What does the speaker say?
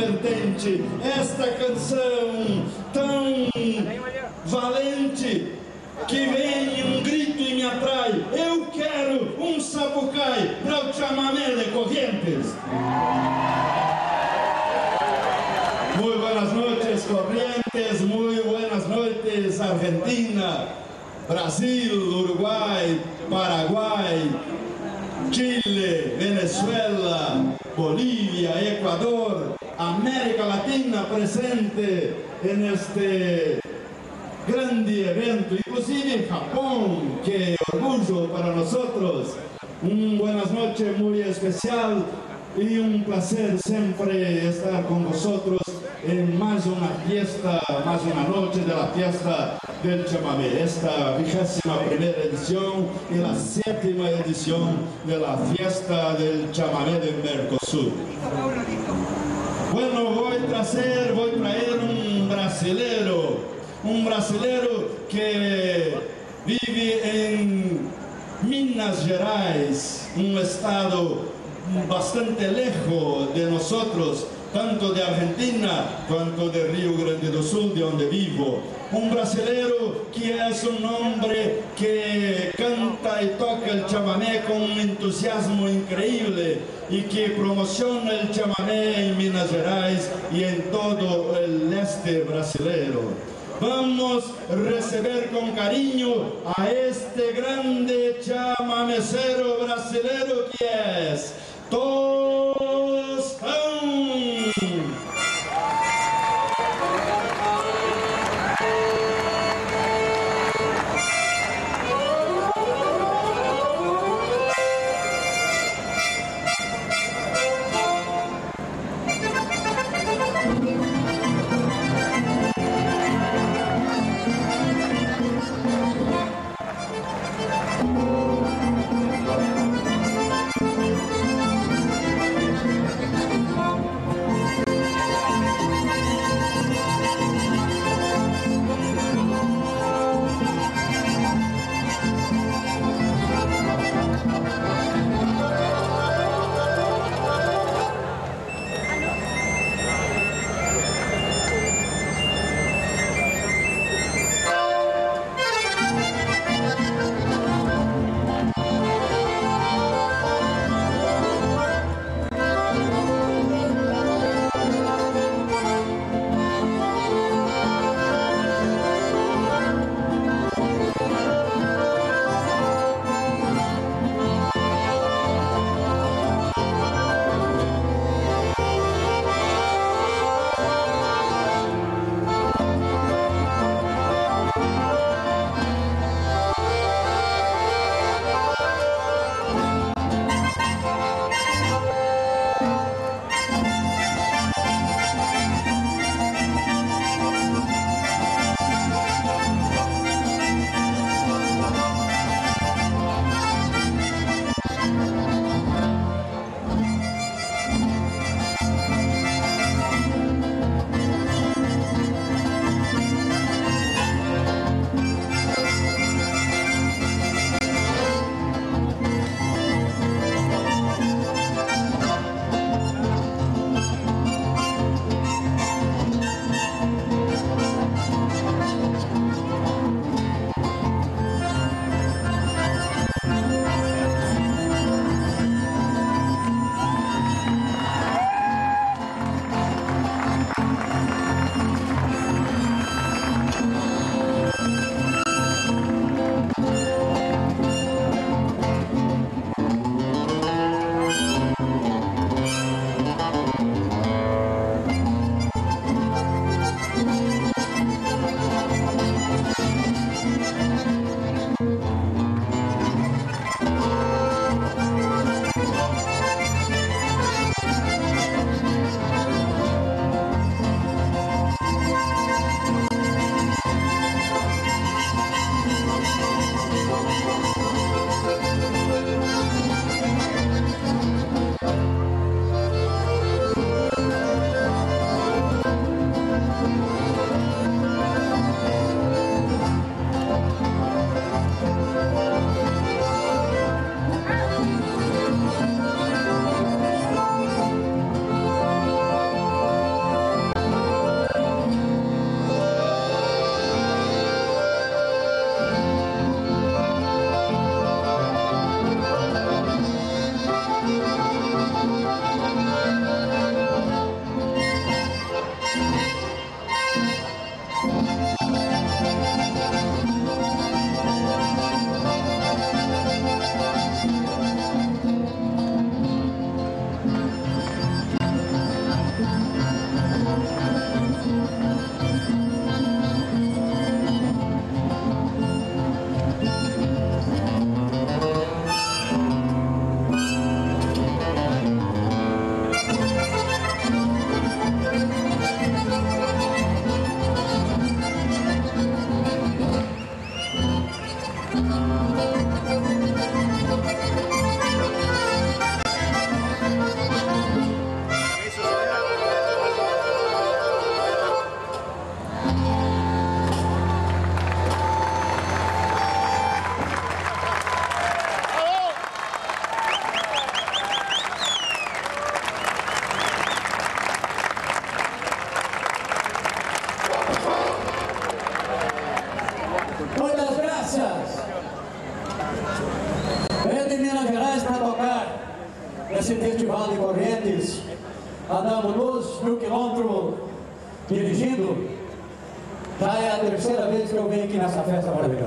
vertente, esta canção tão valente, que vem um grito e me atrai. Eu quero um sapucai para o chamamé de Corrientes. Muy buenas noches, Corrientes, muy buenas noches, Argentina, Brasil, Uruguay, Paraguay, Chile, Venezuela, Bolivia, Ecuador, América Latina presente en este grande evento, inclusive Japón, que orgullo para nosotros. Buenas noches muy especial y un placer siempre estar con vosotros en más una fiesta, más una noche de la fiesta del chamamé, esta 21ª edición y la 7ª edición de la fiesta del chamamé del Mercosur. Bueno, voy a traer un brasilero que vive en Minas Gerais, un estado bastante lejos de nosotros, tanto de Argentina cuanto de Río Grande do Sul, de donde vivo. Un brasilero que es un hombre que canta y toca el chamamé con un entusiasmo increíble y que promociona el chamamé en Minas Gerais y en todo el este brasileiro. Vamos a recibir con cariño a este grande chamamecero brasileiro que es Tostão. esse festival de Correntes. Andamos 1.000 quilômetros dirigindo. Já é a terceira vez que eu venho aqui nessa festa maravilhosa.